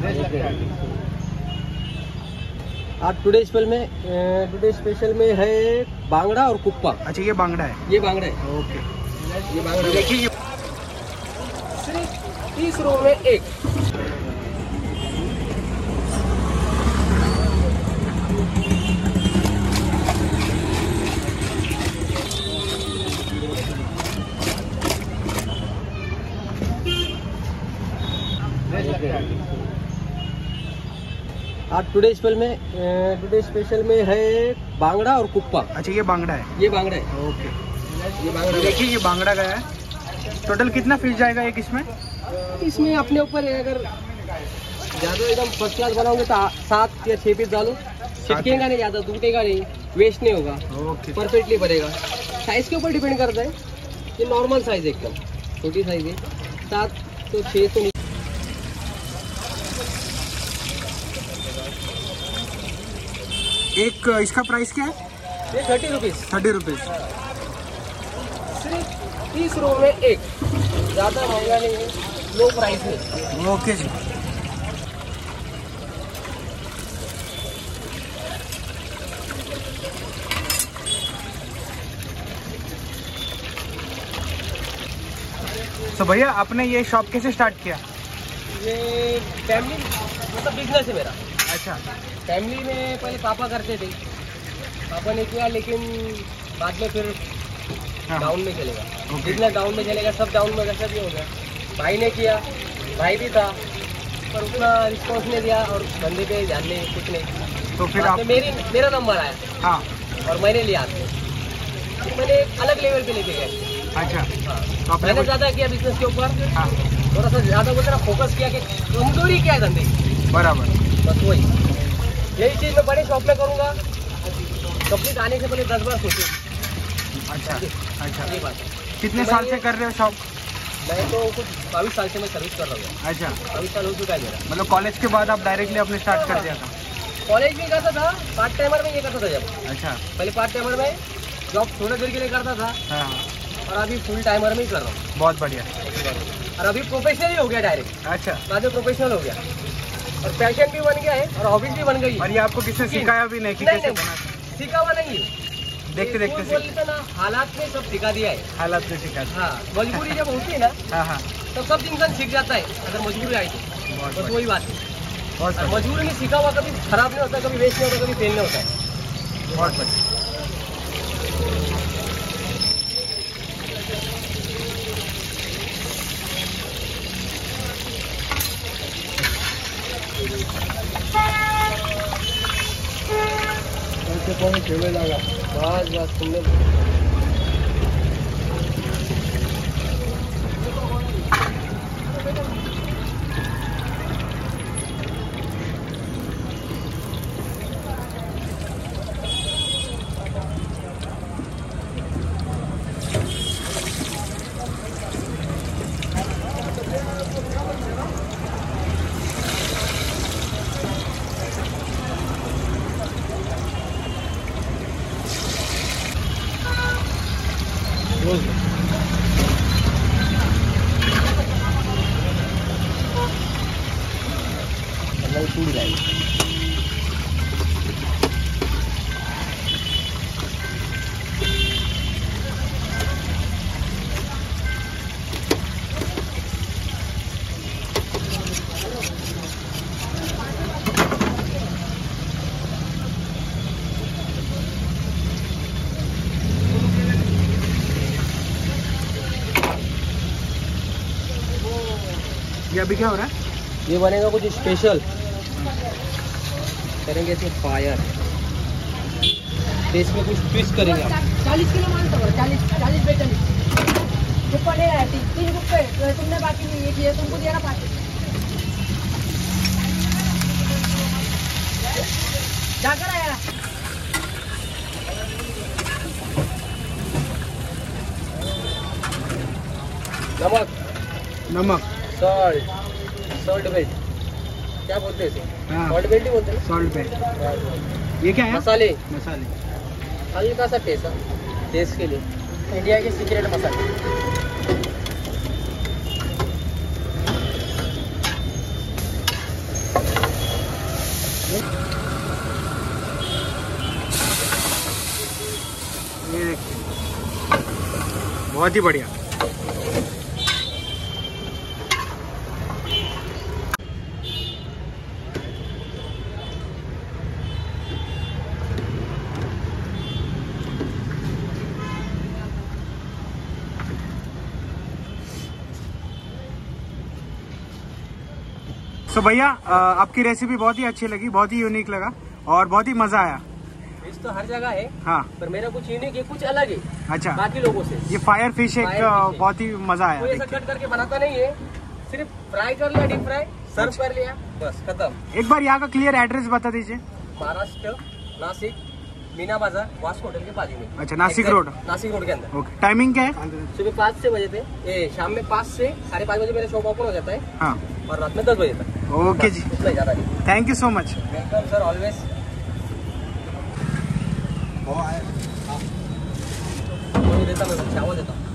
आज today special में है बांगड़ा और कुप्पा। अच्छा ये बांगड़ा है, ये बांगड़ा है। ओके। ये बांगड़ा देखिए ये सिर्फ 30 रुपए में एक। आज टुडे स्पेशल में है बांगड़ा और कुप्पा। अच्छा ये बांगड़ा है, ये बांगड़ा है। ओके। ये बांगड़ा देखिए ये बांगड़ा गया है। टोटल कितना फिश जाएगा एक इसमें? इसमें अपने ऊपर है, अगर ज़्यादा एकदम फर्स्ट क्लास बनाओगे तो 7 या 6 पीस डालो। छिटकेगा नहीं, ज़्यादा टूटेगा नहीं, वेस्ट नहीं होगा, ओके। परफेक्टली बनेगा। साइज़ के ऊपर डिपेंड करता है। ये नॉर्मल साइज़ एकदम छोटी साइज़ है, 7 तो 6 तो नहीं। एक इसका प्राइस क्या है? ये 30 रुपीज़। 30 रुपीज़। सिर्फ 30 रुपये में एक, ज़्यादा महंगा नहीं है, लो प्राइस में। ओके जी। तो भैया आपने ये शॉप कैसे स्टार्ट किया? ये फैमिली मतलब बिजनेस है मेरा। अच्छा। फैमिली में पहले पापा करते थे, पापा ने किया, लेकिन बाद में फिर डाउन में चलेगा, बिजनेस डाउन में चलेगा, सब डाउन में वैसा भी हो गया। भाई ने किया, भाई भी था, पर उतना रिस्पॉन्स नहीं दिया और धंधे पे ध्यान नहीं, कुछ नहीं। तो फिर आप मेरा नंबर आया। हाँ। और मैंने लिया, तो मैंने एक अलग लेवल पे लेके गया। अच्छा। हाँ। तो मैंने ज़्यादा किया बिजनेस के ऊपर। हाँ। थोड़ा सा ज़्यादा बोलते ना, फोकस किया कि कमजोरी क्या है धंधे की। बराबर। बस वही, यही चीज़ मैं बड़े शॉप में करूँगा। कंप्लीट आने से पहले 10 बार सोचूँ। अच्छा अच्छा। ये बात है। कितने साल से कर रहे हो शॉप? मैं तो कुछ 22 साल से मैं सर्विस कर रहा हूँ। अच्छा। 22 साल हो चुका है मेरा। मतलब कॉलेज के बाद आप डायरेक्टली अपने स्टार्ट कर दिया था? कॉलेज में करता था, पार्ट टाइमर में ये करता था जब। अच्छा। पहले पार्ट टाइमर में जॉब थोड़ी देर के लिए करता था, हाँ। और अभी फुल टाइमर में ही कर रहा हूँ। बहुत बढ़िया। और अभी प्रोफेशनल ही हो गया डायरेक्ट। अच्छा। बाद में प्रोफेशनल हो गया, और पैशन भी बन गया है, और हॉबीज भी बन गई। और ये आपको किसने सिखाया भी नहीं कि कैसे बनाना? सीखा हुआ नहीं, देखते देखते बोलते ना, हालात में सब सिखा दिया है। हालात में सिखा। हाँ, मजबूरी जब होती है ना, हाँ हाँ। तो सब इंसान सीख जाता है, अगर मजबूरी आई तो। बहुत बस वही बात है। बहुत और मजबूरी में सीखा हुआ कभी खराब नहीं होता, कभी वेस्ट नहीं होता, कभी फेल नहीं होता है। बहुत बढ़िया। खेले लगा बस तुमने टूट जाएगी। ये अभी क्या हो रहा है? ये बनेगा कुछ स्पेशल, करेंगे इसे फायर, इसमें कुछ ट्विस्ट करेंगे आप। 40 किलो मानता हूँ, 40 बेचन ऊपर ले रहा है, 3 रुपये तो तुमने बाकी नहीं ये किया, तुमको दिया ना 5 जाकर आया। नमक, नमक, सॉल्ट बेल्ट, क्या बोलते हैं इसे? हाँ। सॉल्ट बेल्ट ही बोलते हैं। सॉल्ट पे। ये क्या है? मसाले, मसाले। हल्का सा टेस्ट के लिए, इंडिया के सीक्रेट मसाले। बहुत ही बढ़िया। तो भैया आपकी रेसिपी बहुत ही अच्छी लगी, बहुत ही यूनिक लगा और बहुत ही मजा आया। फिश तो हर जगह है, हाँ, पर मेरा कुछ यूनिक है, कुछ अलग है अच्छा बाकी लोगों से। ये फायर फिश एक बहुत ही मजा आया। कोई ऐसा कट करके बनाता नहीं है, सिर्फ फ्राई कर लिया, डीप फ्राई सर्व कर लिया, बस खत्म। एक बार यहाँ का क्लियर एड्रेस बता दीजिए। महाराष्ट्र, नासिक, मीना बाजार, वास्को होटल के बाजू में। अच्छा, नासिक रोड। नासिक रोड के अंदर। ओके, टाइमिंग क्या है? सुबह 5 से बजे थे, शाम में 5 से 5:30 बजे मेरा शॉप ओपन हो जाता है, हाँ, और रात में 10 बजे तक। ओके जी, उतना ज्यादा नहीं। Thank you so much. Welcome sir, always. देता मैं चावल देता हूँ।